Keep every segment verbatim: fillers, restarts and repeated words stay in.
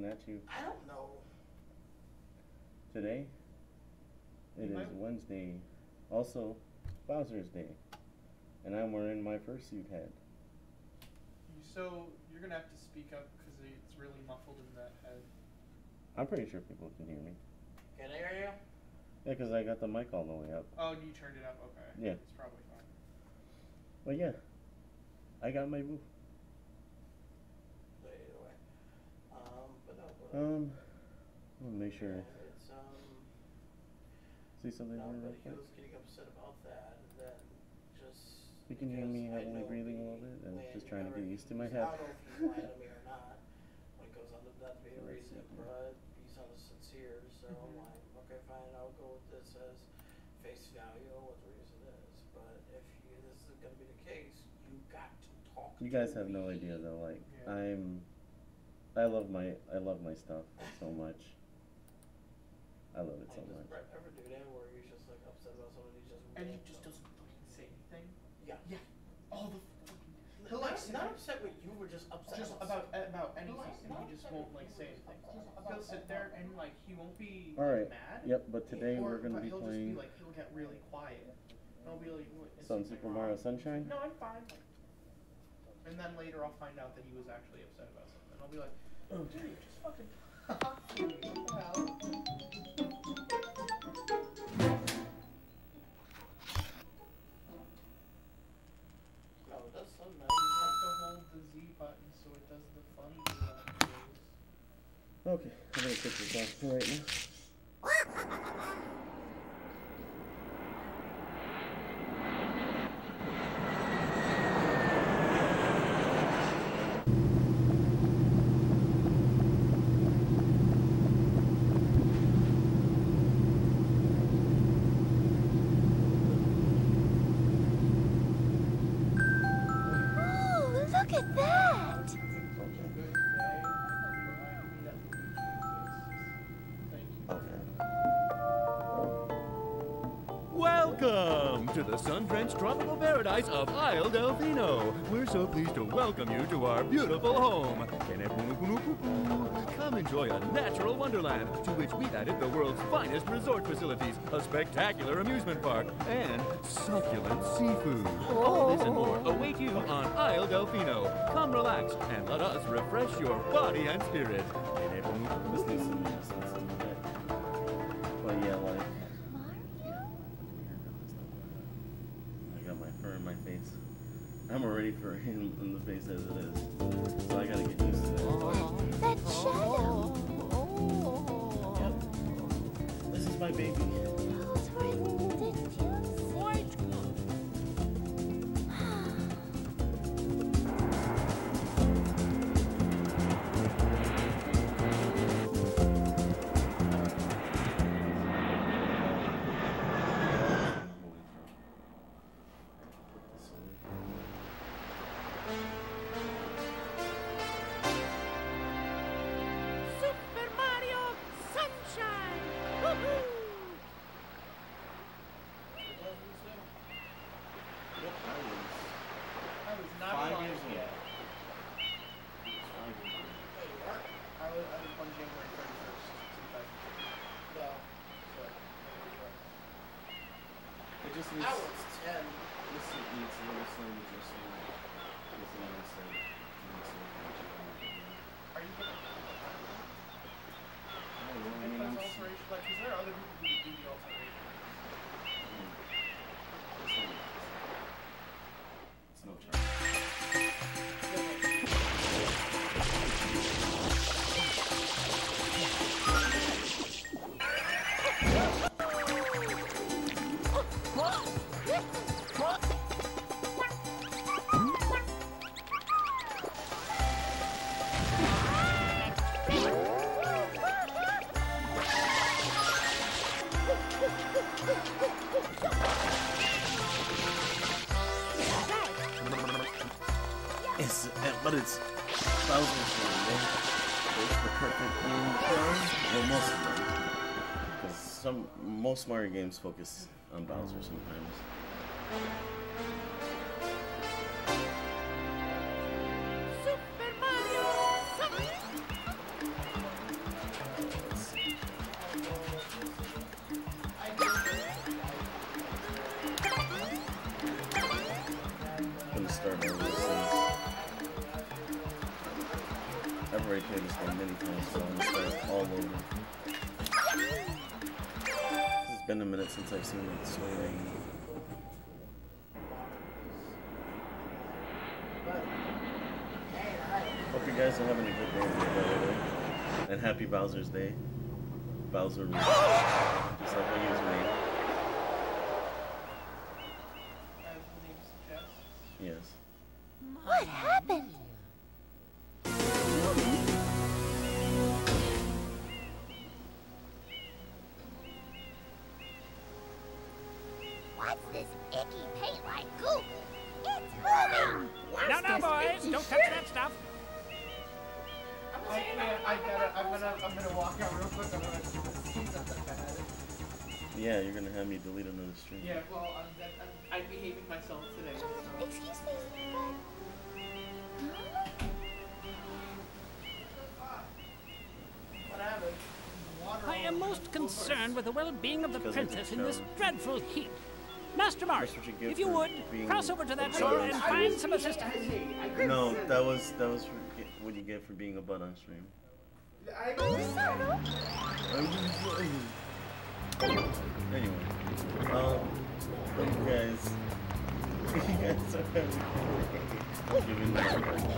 at you. I don't know. Today, it is Wednesday, also Bowser's Day, and I'm wearing my fursuit hat. So you're gonna have to speak up because it's really muffled in that head. I'm pretty sure people can hear me. Can I hear you? Yeah, because I got the mic all the way up. Oh, you turned it up? Okay. Yeah. It's probably fine. But yeah, I got my boo. Either way. Um, but no. But Um, I'm gonna make sure. yeah, it's, um, See something no, here real but he quick. was getting upset about that, and then just. You can hear me because I heavily know breathing a me little bit and when just trying to get whenever used to my he's- head. I don't know if he's lying to me or not. When it goes on to that to be a Let's reason, see. but he's on the sincere, so I'm Mhm. like, okay, fine, I'll go with this as face value, what the reason is. But if you, this is gonna be the case, you got to talk. You guys to have no me. idea though. Like Yeah. I'm, I love my I love my stuff so much. I love it so Like, does much. Brett ever do that where he's just like upset about something, he's just And he won't just tell- doesn't fucking say anything. Yeah. Yeah. All the fucking. N- He'll Not, like not upset with you, we're just upset just about about about anything, and he just won't like say anything. He'll sit there and like he won't be All right. mad. Yep. But today or, we're gonna but be he'll playing just be like he'll get really quiet. And I'll be like, "What, is Sun something Super wrong?" Mario Sunshine. No, I'm fine. And then later I'll find out that he was actually upset about something. I'll be like, oh, dude, just fucking talk to me. What the hell? No, that's so You nice. have to hold the Z button so it does the funny noise. Okay, I'm gonna take this off right now. Oh, look at that! Good day, and you reminded me that Luigi exists. Thank you. Welcome to the sun-drenched tropical paradise of Isle Delfino. We're so pleased to welcome you to our beautiful home. Come enjoy a natural wonderland to which we've added the world's finest resort facilities, a spectacular amusement park, and succulent seafood. All this and more await you on Isle Delfino. Come relax and let us refresh your body and spirit. This needs some some some of that. But yeah, like Mario? I got my fur in my face. I'm already fur in, in the face as it is, so I gotta get used to that. That shadow! Yep. This is my baby. Those were ridiculous. White Super Mario Sunshine! Woohoo! Yep, I was I was not five alive years old. yet. Five years old. I was, I was born January thirty-first, two thousand three. Well, So, there you go. It just I needs. was ten. This is- needs a little slim, just so. Just a little slim. Needs some attention. Are you gonna I don't know, I get mean, I'm those s- alteration? Like, is there other people who would do the alteration? This one- It's no charge. It's, uh, but it's Bowser's Game, man. It's the perfect game for well, most of them. Because some, most Mario games focus on Bowser sometimes. Super Mario Sunshine! already played this game many times, so I'm gonna start all over. It's been a minute since I've seen it swinging. Hope you guys are having a good day today, by the way. And happy Bowser's Day. Bowser Reed. Just like what he was made. As the name suggests. Yes. What happened? What's this icky paint-like goop? It's moving! No, no, boys, don't touch that stuff. I can't, I gotta, I'm gonna, I'm gonna walk out real quick, I'm gonna see something bad. Yeah, you're gonna have me delete another stream. Yeah, well, I'm, that, I'm, I'm behaving myself today, so. Excuse me, What happened? Water I am all most over concerned with the well-being of the Because of the princess in this show. dreadful heat. Master Mario, That's what you get if you for would, being cross over to that a shore butt and on find stream. some assistance. No, that was that was for get, what you get for being a butt on stream. I Anyway, um, hope you guys, you guys are having a good day. Giving me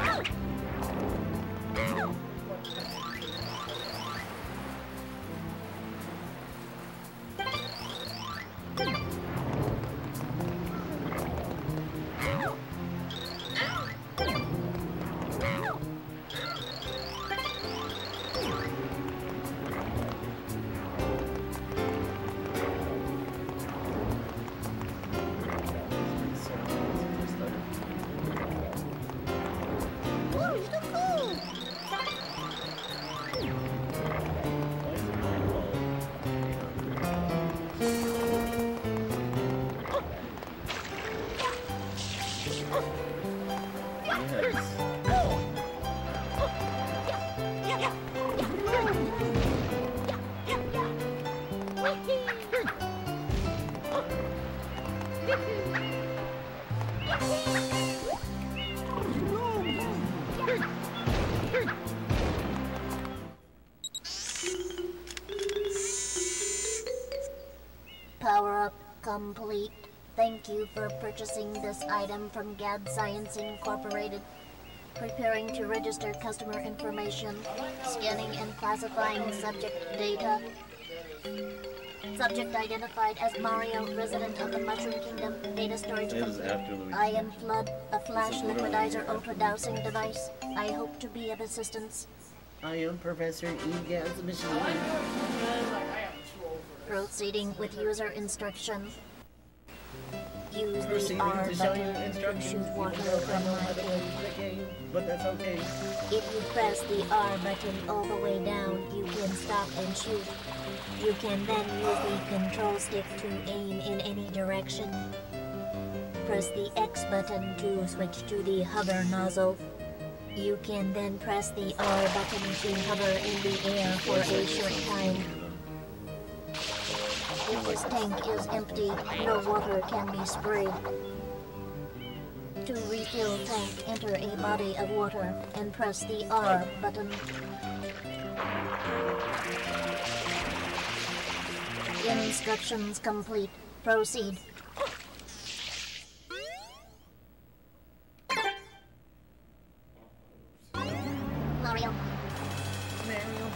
who's the fool? Power up complete. Thank you for purchasing this item from Gad Science Incorporated. Preparing to register customer information. Scanning and classifying subject data. Subject identified as Mario, resident of the Mushroom Kingdom. Data storage It is complete. after Luigi. I am Flood, a flash This is literally liquidizer after ultra dowsing device. I hope to be of assistance. I am Professor Egad's machine. I am too old for this. Proceeding with user instruction. Use the Proceeding R to show you button to instructions, shoot even water though I from know my how to cave. play the game, but that's okay. If you press the R button all the way down, you can stop and shoot. You can then use the control stick to aim in any direction. Press the X button to switch to the hover nozzle. You can then press the R button to hover in the air for a short time. If this tank is empty, no water can be sprayed. To refill tank, enter a body of water and press the R button. Instructions complete. Proceed. Mario. Mario.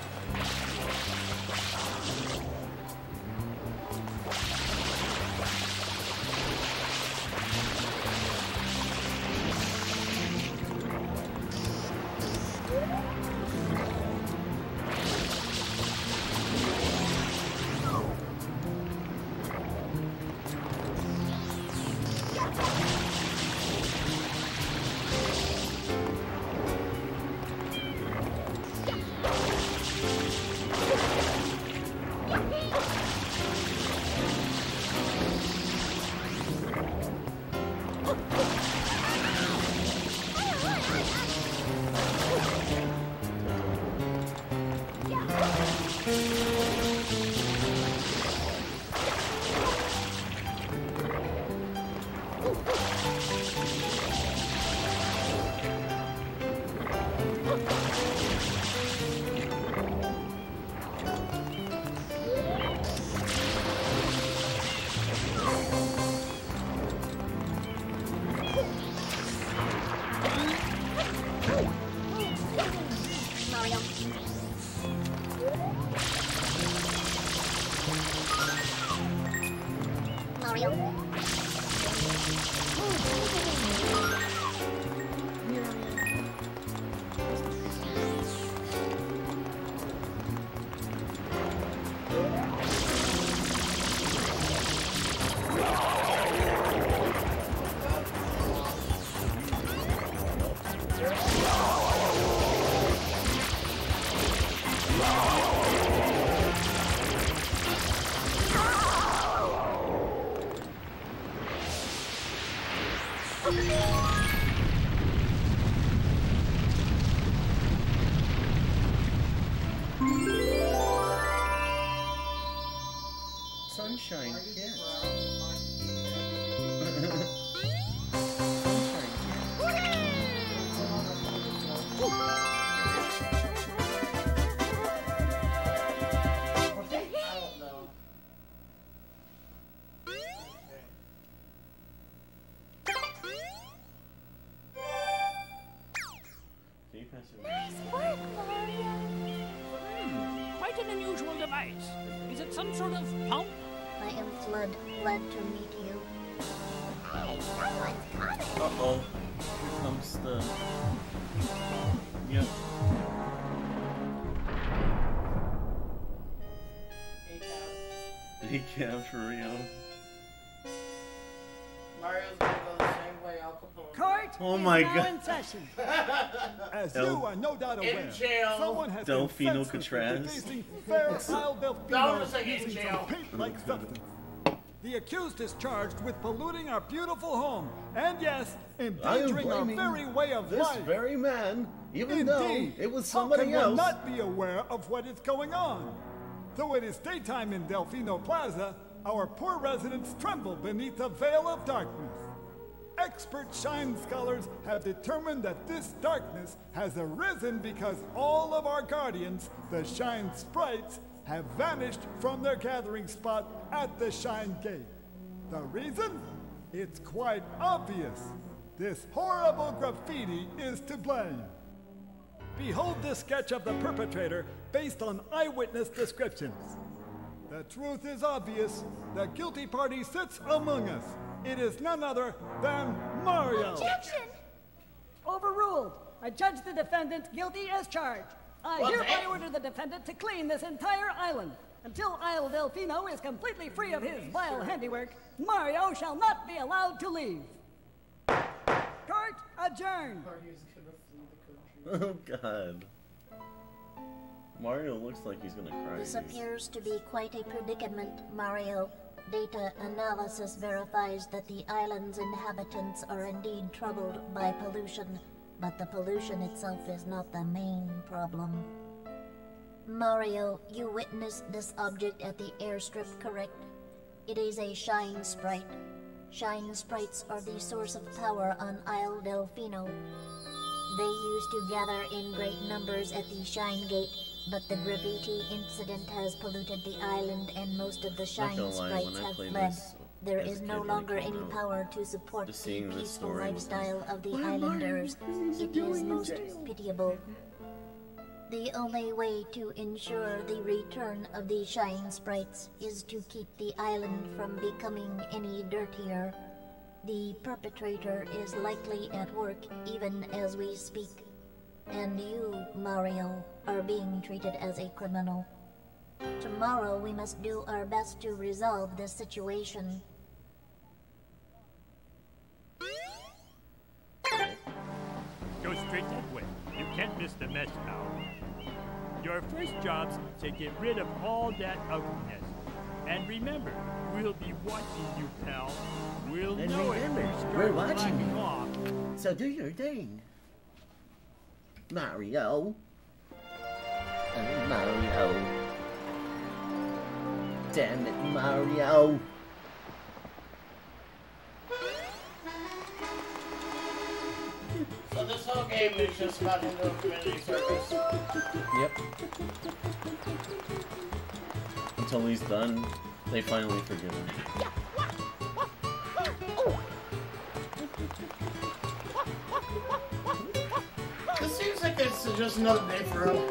Mario. Sunshine Kit. Quite an unusual device. Is it some sort of pump? I am Flood, glad to meet you. Hey, someone's coming! Uh-oh. Here comes the... Yep. Decaf for Rio. Mario's gonna go the same way Al Capone. Court Oh is my now God. in session. As El- you are no doubt aware, In jail. someone has Delfino been senselessly Catraz. defacing fair Isle No, Delfino just like in using jail. some paint-like substance. The accused is charged with polluting our beautiful home, and yes, endangering our very way of this life. very man, even though Indeed, it was how somebody can else. one not be aware of what is going on? Though it is daytime in Delfino Plaza, our poor residents tremble beneath a veil of darkness. Expert Shine scholars have determined that this darkness has arisen because all of our guardians, the Shine Sprites, have vanished from their gathering spot at the Shine Gate. The reason? It's quite obvious. This horrible graffiti is to blame. Behold this sketch of the perpetrator based on eyewitness descriptions. The truth is obvious. The guilty party sits among us. It is none other than Mario. Objection! Overruled. I judge the defendant guilty as charged. I What the hereby heck? order the defendant to clean this entire island. Until Isle Delfino is completely free of his vile handiwork, Mario shall not be allowed to leave. Court adjourned. Mario's gonna flee the country. Oh god. Mario looks like he's gonna cry. This appears to be quite a predicament, Mario. Data analysis verifies that the island's inhabitants are indeed troubled by pollution, but the pollution itself is not the main problem. Mario, you witnessed this object at the airstrip, correct? It is a Shine Sprite. Shine Sprites are the source of power on Isle Delfino. They used to gather in great numbers at the Shine Gate, but the graffiti incident has polluted the island and most of the Not Shine gonna lie, Sprites when I have played fled. this There as a is kid no when it longer came any out, power to support just the seeing this peaceful story was lifestyle of the Why, Mario? islanders. What is he It doing is in most jail? pitiable. The only way to ensure the return of the Shine Sprites is to keep the island from becoming any dirtier. The perpetrator is likely at work even as we speak. And you, Mario, are being treated as a criminal. Tomorrow we must do our best to resolve this situation. Go straight that way. You can't miss the mess now. Your first job's to get rid of all that ugliness. And remember, we'll be watching you, pal. We'll And know remember, if you start we're watching slacking you. off. So do your thing. Mario. Oh, Mario. Damn it, Mario. So this whole game is just about him doing community service. Yep. Until he's done, they finally forgive him. This seems like it's is just another day for him.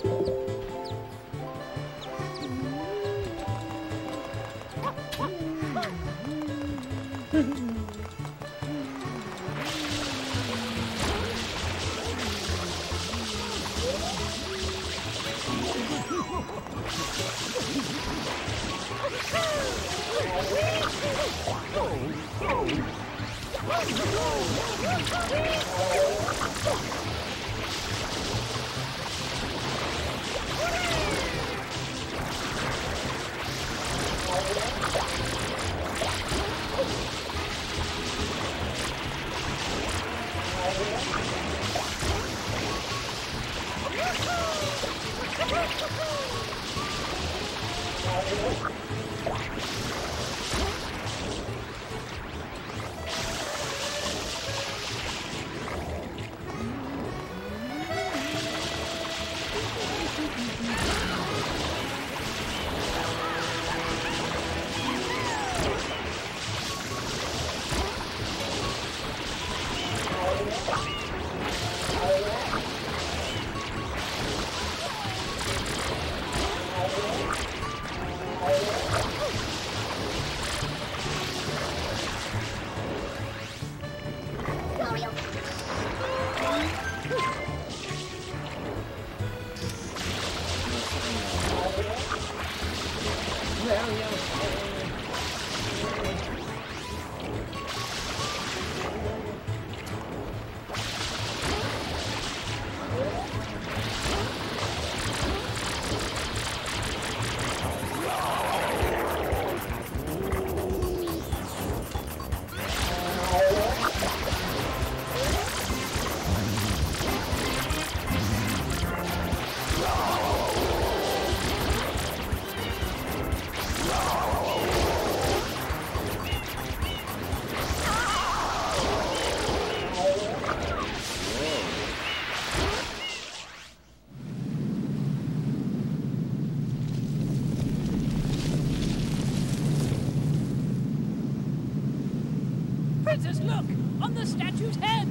Princess, look! On the statue's head!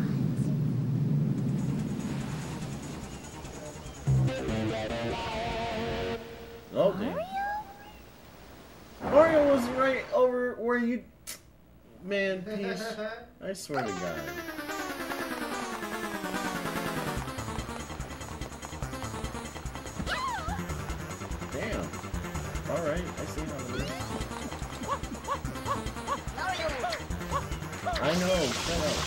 Okay. Mario was right over where you... Man, Peach. I swear to God. Damn. Alright, I see how it is. I know, shut up.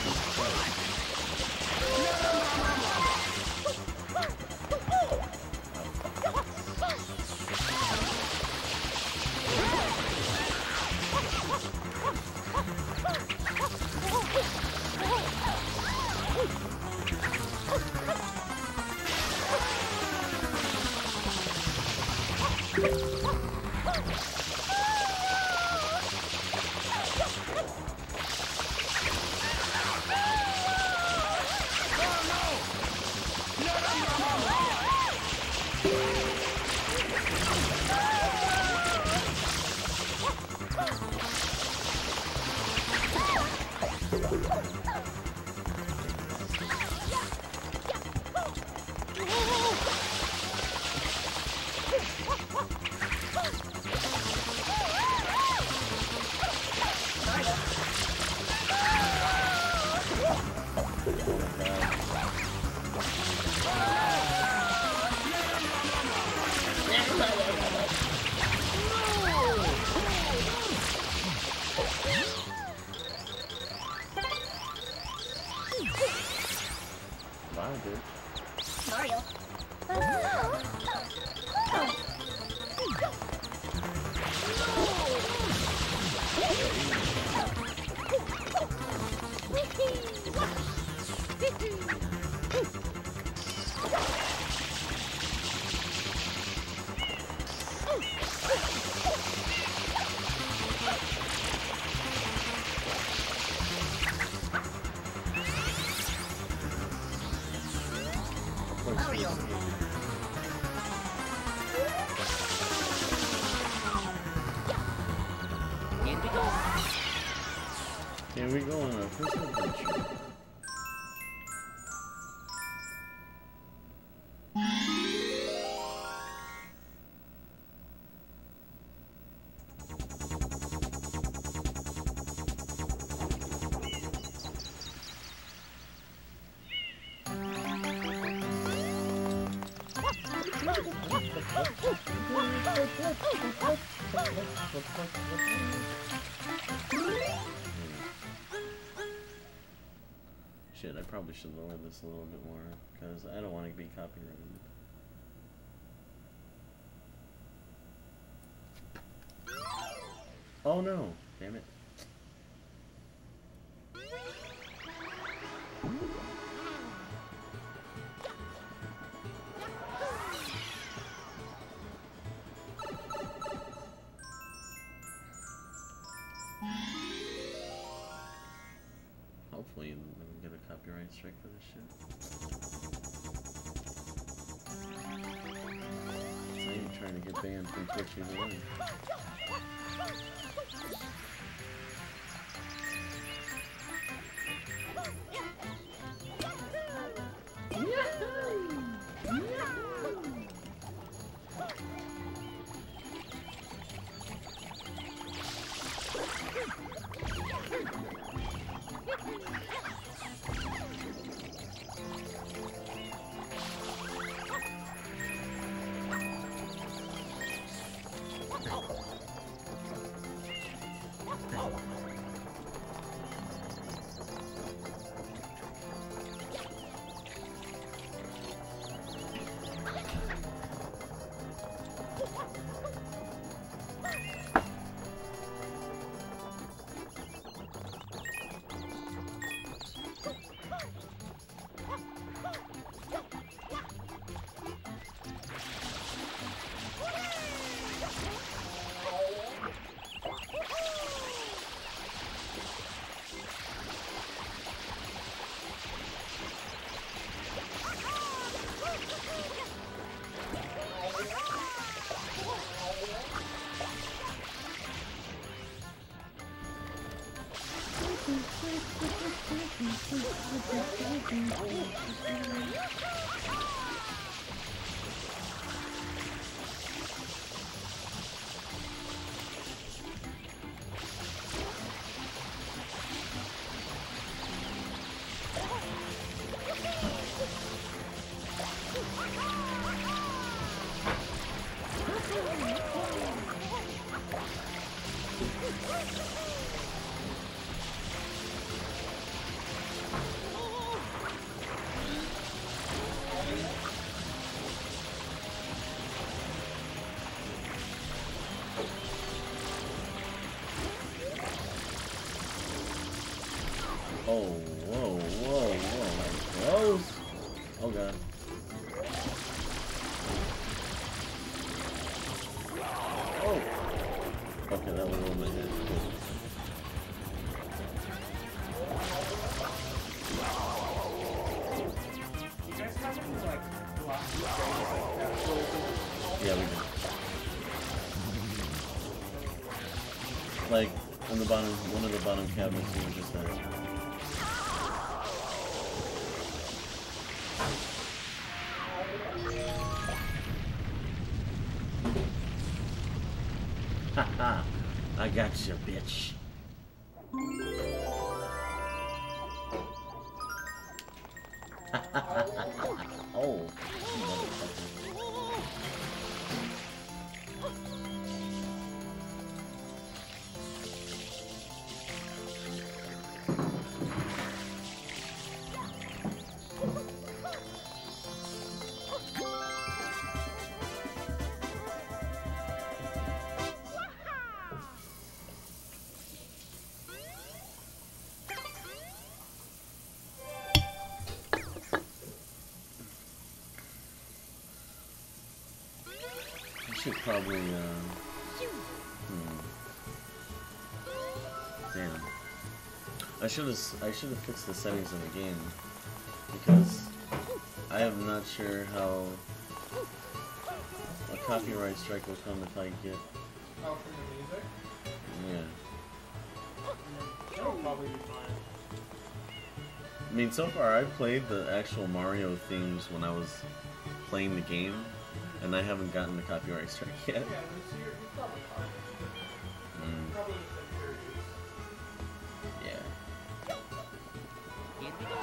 Wow, dude. Mario. Mario. Here we go. Here we go on our first adventure. Shit, I probably should lower this a little bit more, because I don't want to be copyrighted. Oh no, damn it. Hopefully we don't get a copyright strike for this shit. I ain't trying to get banned from Twitch either way. Oh, whoa, whoa, whoa, close. Oh god. Oh. Okay, that was over my head. You guys have any, like, blocks? Yeah, we do. Like, on the bottom, one of the bottom cabinets, you were just there. Haha, I got you, bitch. Oh, motherfucker. Should probably, uh, hmm. Damn. I should have, I should have fixed the settings in the game, because I am not sure how a copyright strike will come if I get. Oh, for the music? Yeah. It'll probably be fine. I mean, so far I've played the actual Mario themes when I was playing the game. And I haven't gotten the copyright strike yet. Yeah, this year, you're probably fine. Mm. Probably just Yeah. Here we go.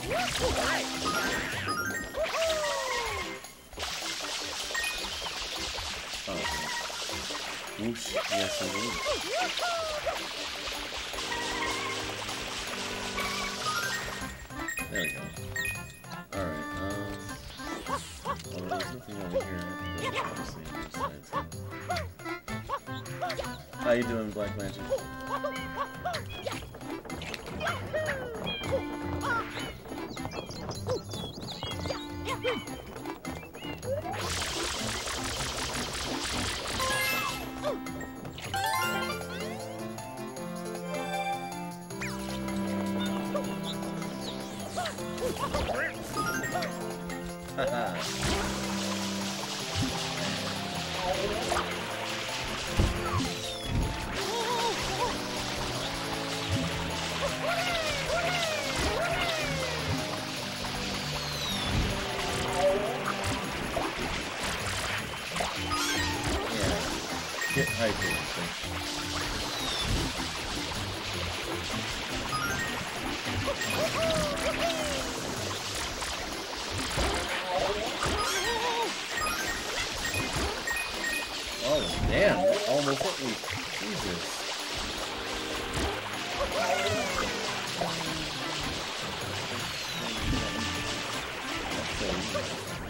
Oh, okay. Whoosh. Yes, I did. There we go. Alright, um... well, there's nothing over here. I think that's obviously on the side, too. How you doing, Black Magic? Haha. Get hydrated, so. Oh, damn, that almost hit me. Jesus. That's so easy.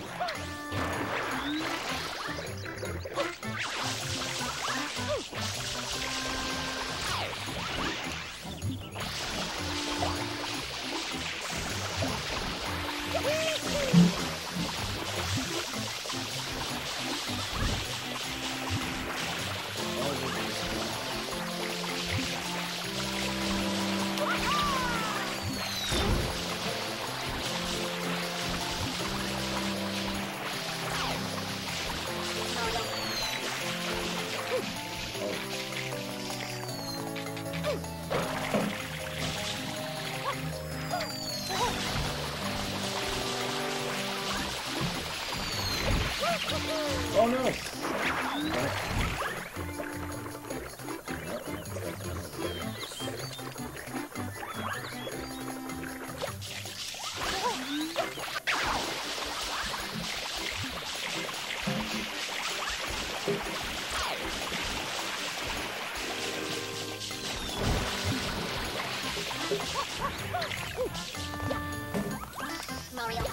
Oh no! Mario.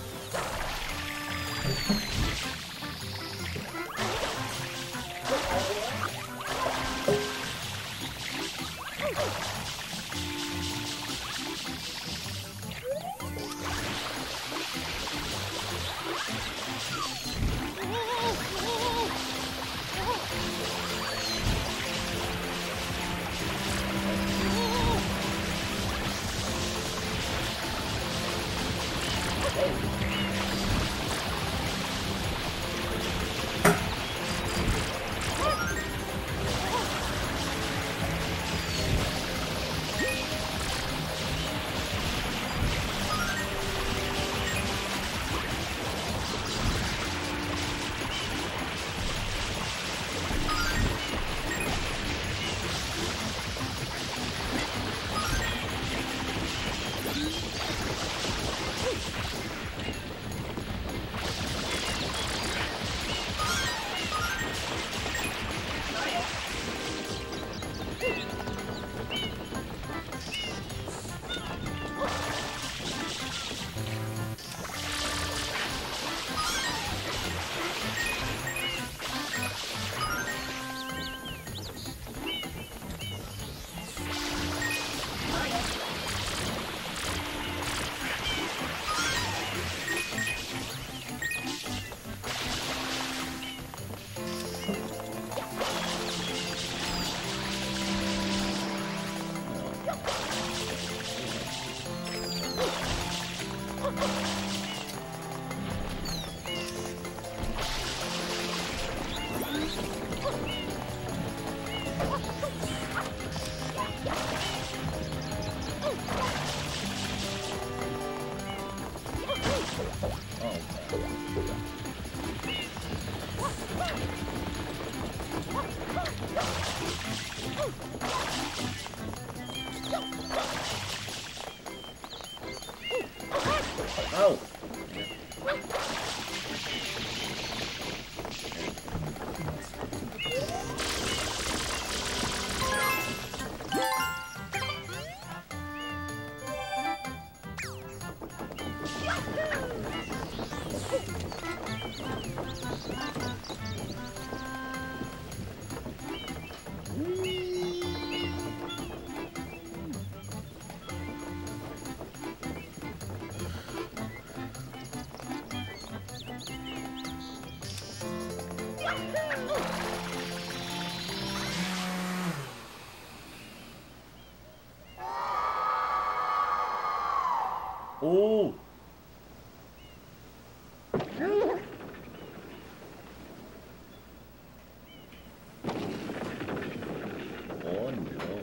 Oh! Oh! Oh no.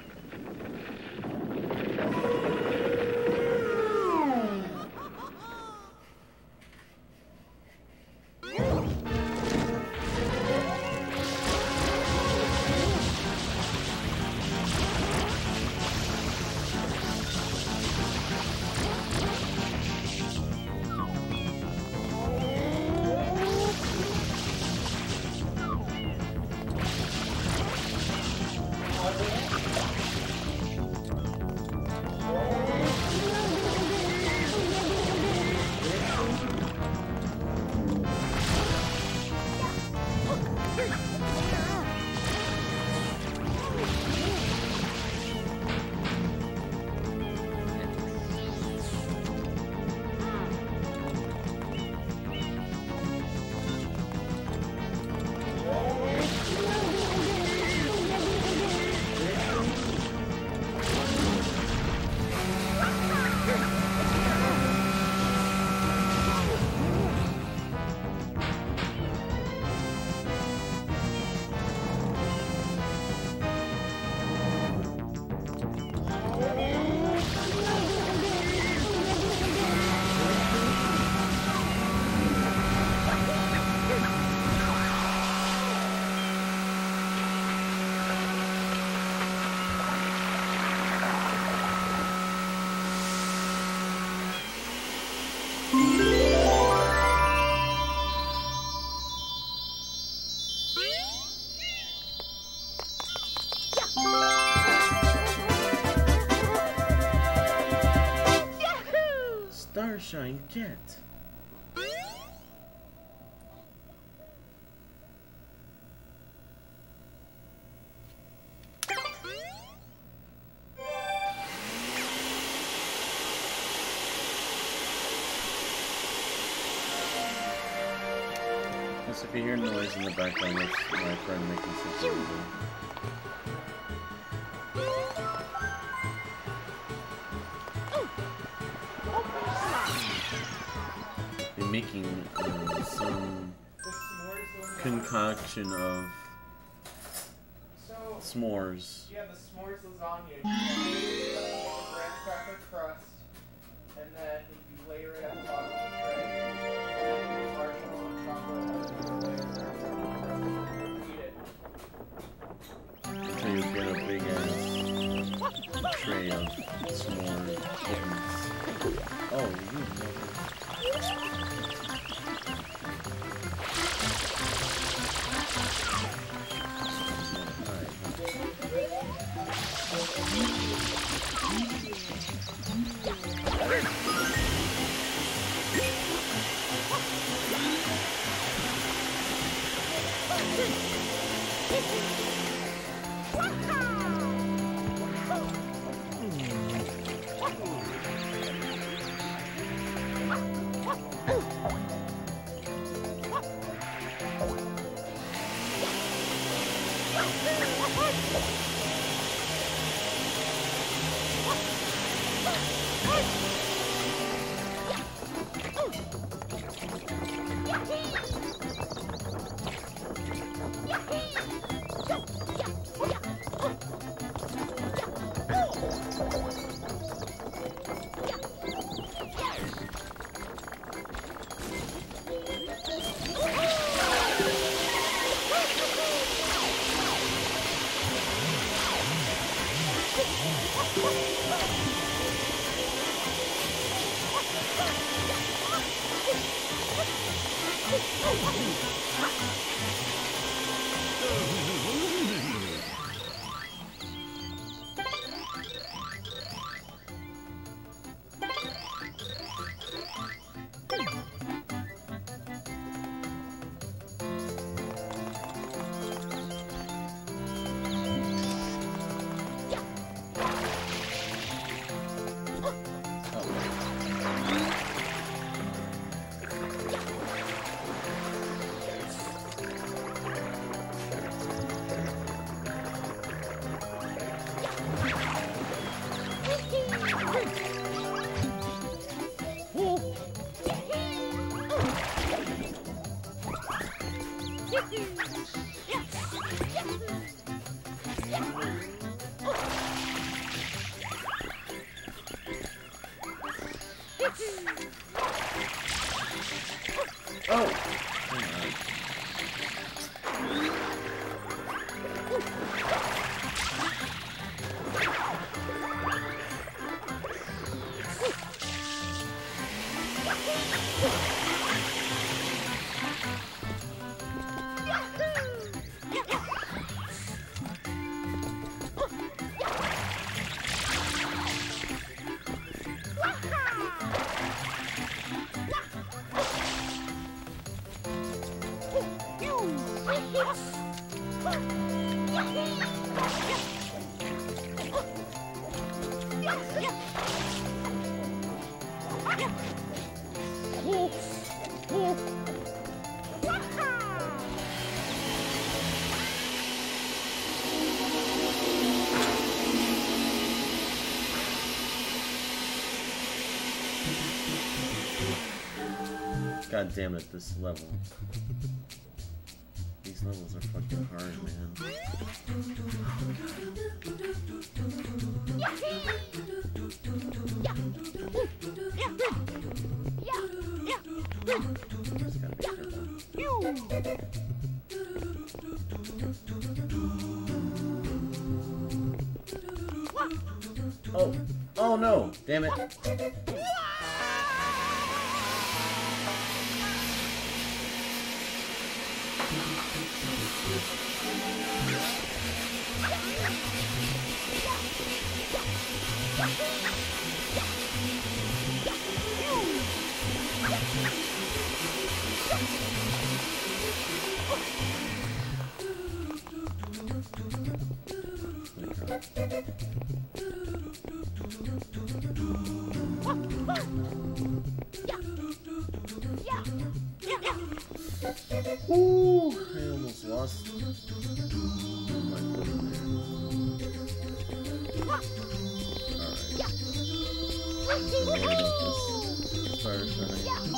Starshine Cat. If you hear noise in the background, it's my friend making something. They're making uh, some concoction of so, s'mores. Yeah, the s'mores lasagna. You have a graham cracker crust, and then you layer it at the bottom of the tray. So you get a big ass tray of s'more kittens. Oh, you Oh! God damn it, this level. These levels are fucking hard, man. Just gotta be careful. Oh! Oh no! Damn it! Ooh, I almost lost my footing there. Alright. This fire shine.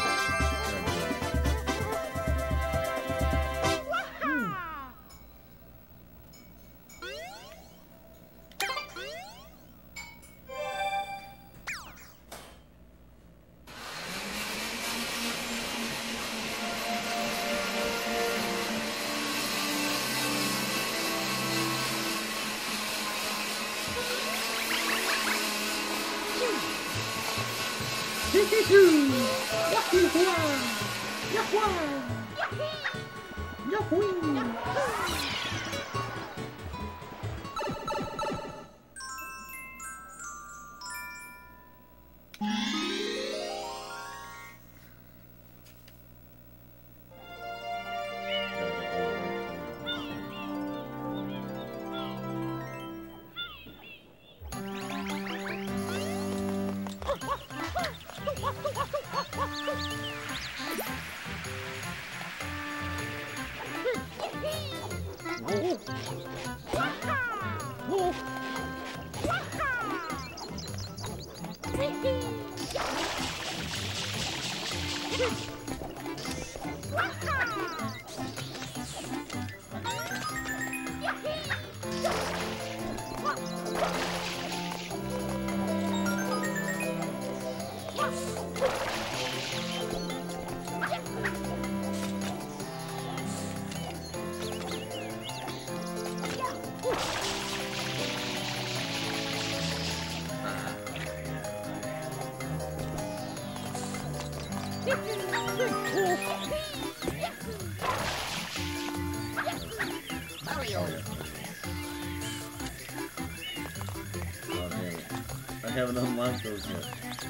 I haven't unlocked those yet.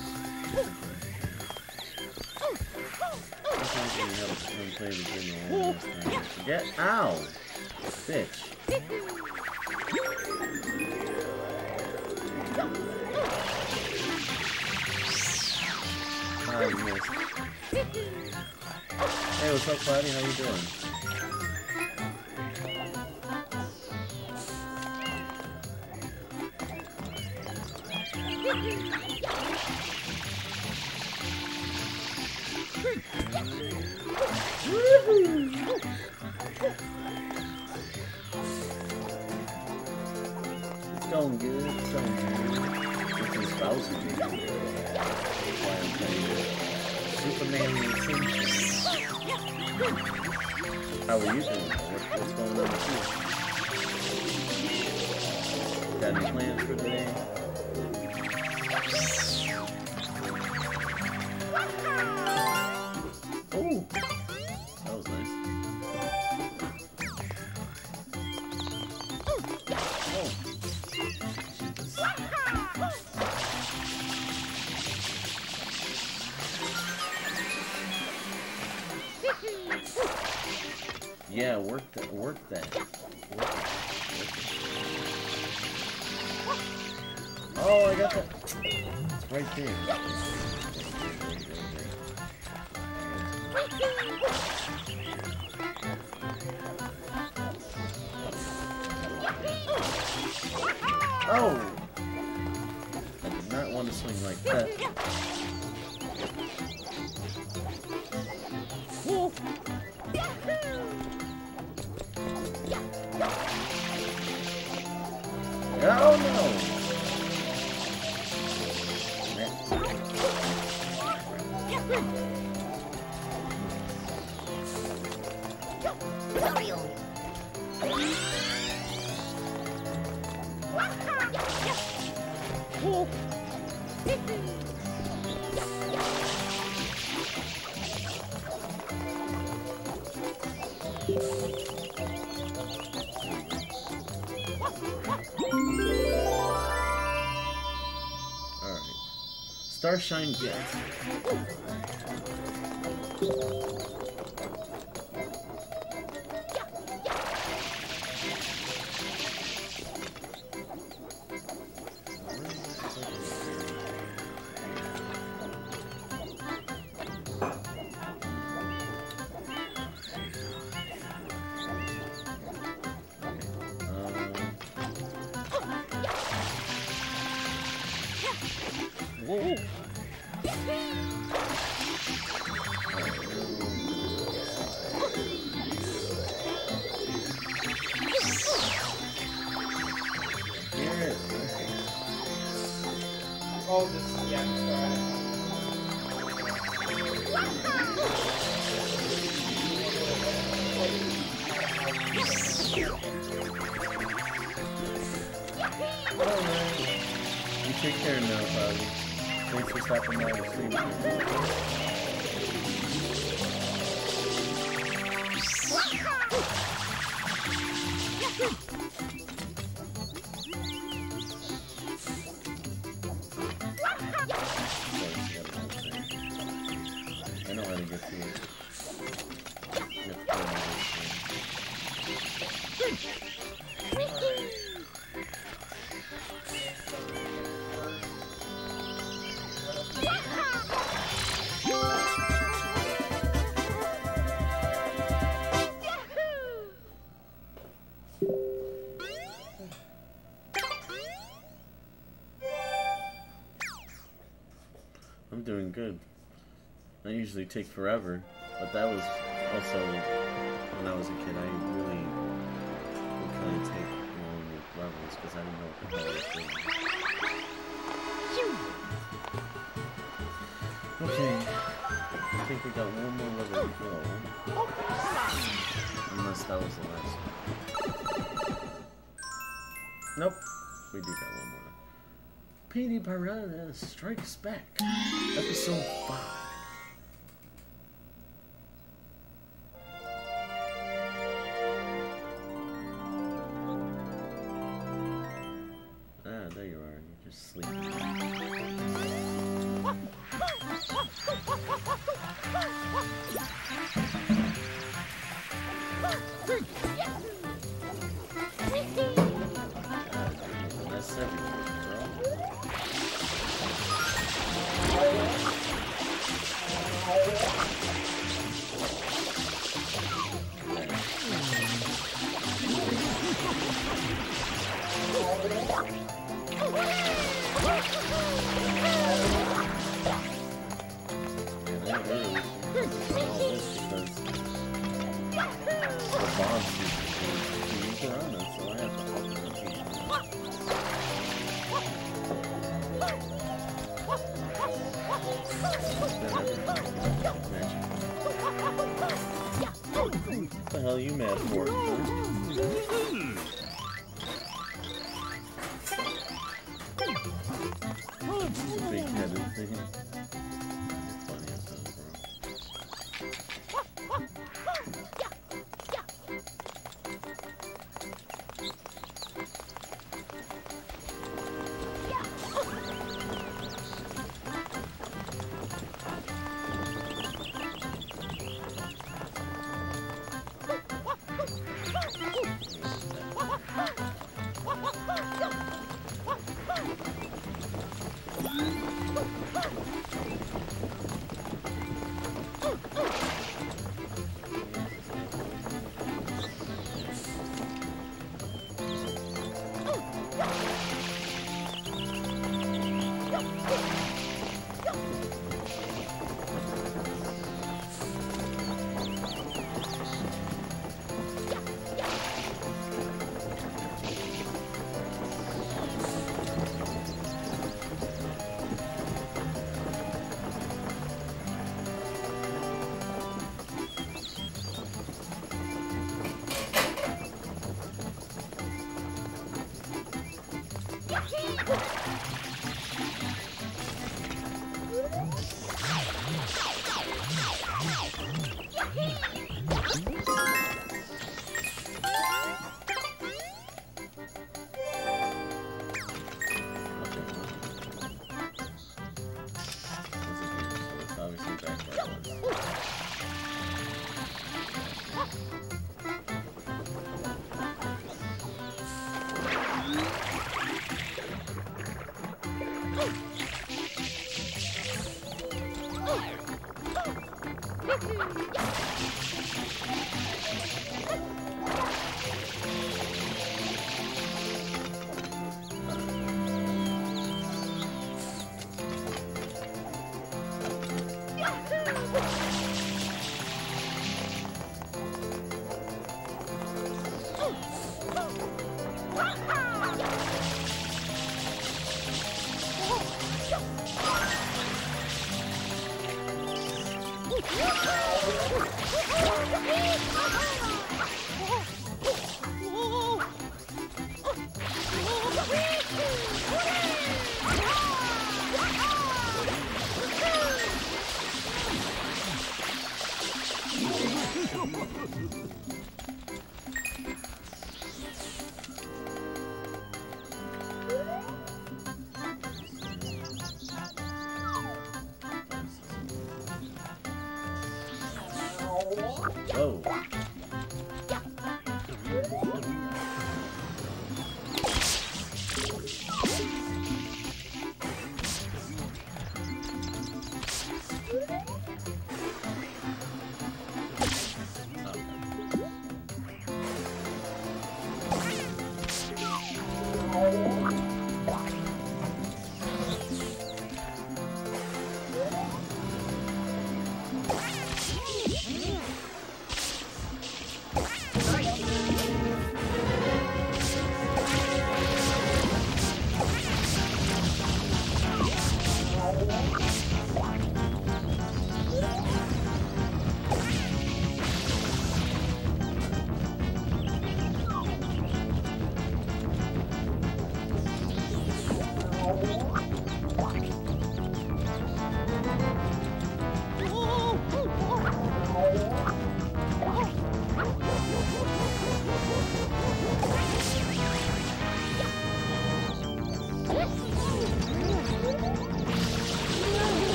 I think I haven't played the game a long time. Get ow! Bitch. Ah, I missed. Hey, what's up, Cloudy? How you doing? It's going good, it's going good. This is Bowser. Why I'm playing Superman Simpsons. How are you doing? What, what's going on with you? Got any plans for today? Oh, that was nice. Oh. Yeah, work that. Work that. Work it. Work it. Oh, I got that. It's right there. Oh! I did not want to swing like that. Oh no! Alright. Starshine Gets. Whoa! Oh, this yeah, sorry. Alright. You take care now, Bobby. Thanks for stopping by the stream. I know how to get through it. You have to go over I'm doing good. I usually take forever, but that was also when I was a kid. I really would kind of take long with levels because I didn't know what the hell I was doing. Okay, I think we got one more level to go. Unless that was the last one. Nope, we do got one more. Petey Piranha Strikes Back, episode five. Ah, there you are. You're just sleeping. That's everything, bro. And I literally control all this because the bombs keep around us, so I have to help them. What the hell are you mad for? It's a big-headed thing. Funny as hell, Oh.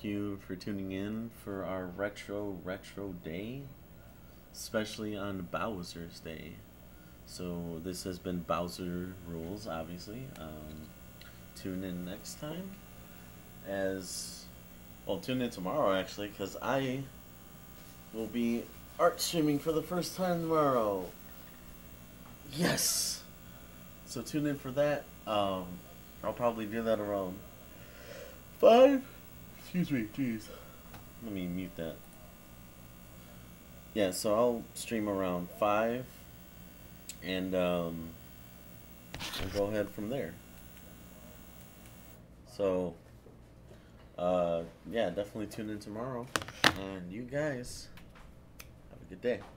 you for tuning in for our retro retro day, especially on Bowser's Day. So this has been Bowser Rules, obviously. Um, tune in next time, as well. Tune in tomorrow actually, because I will be art streaming for the first time tomorrow. Yes. So tune in for that. Um, I'll probably do that around five. Excuse me, jeez. Let me mute that. Yeah, so I'll stream around five, and um, we'll go ahead from there. So, uh, yeah, definitely tune in tomorrow, and you guys have a good day.